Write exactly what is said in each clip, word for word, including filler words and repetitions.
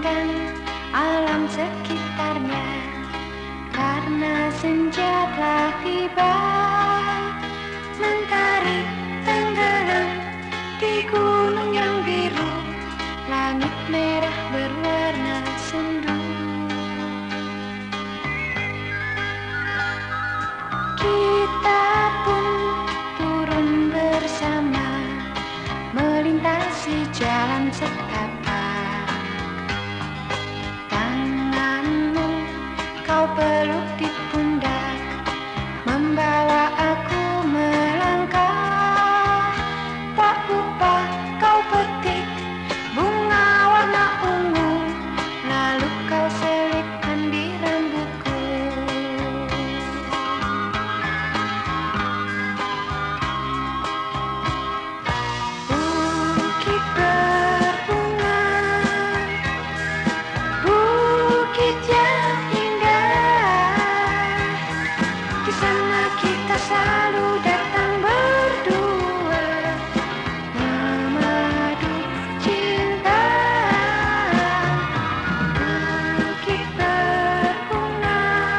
mengagumkan alam sekitarnya, karena senja telah tiba. Mentari tenggelam di gunung yang biru, langit merah berwarna sendu. Kita pun turun bersama, melintasi jalan setapak. Tanganmu kau peluk di pundak, membawa aku melangkah. Tak lupa kau petik bunga warna ungu, lalu kau selipkan di rambutku. Bukit berbunga, bukit yang indah, di sana kita selalu datang berdua, memadu cinta. Bukit berbunga,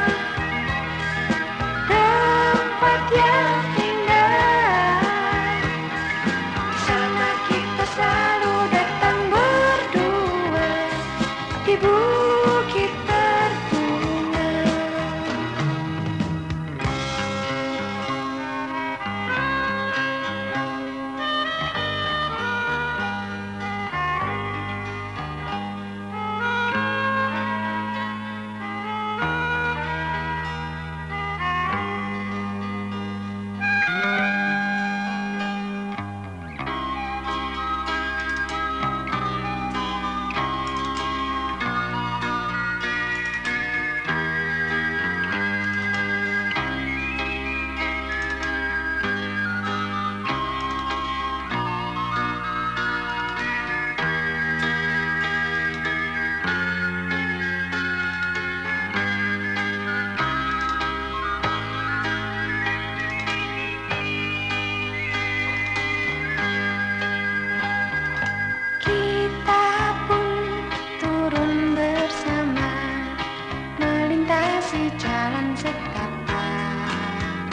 tempat yang indah, di sana kita selalu datang berdua, di bukit berbunga. Kita pun turun bersama, melintasi jalan setapak.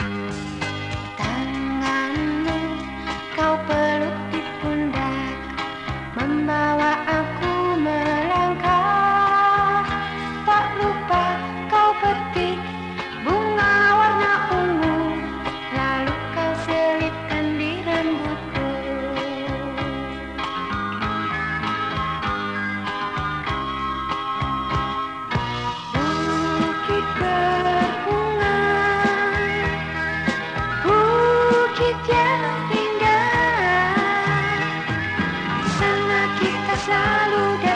Tanganmu kau peluk di pundak, membawa aku melangkah. Tak lupa kau petik bunga warna ungu, lalu kau selipkan di rambutku. Bukit berbunga, bukit yang indah, di sana kita selalu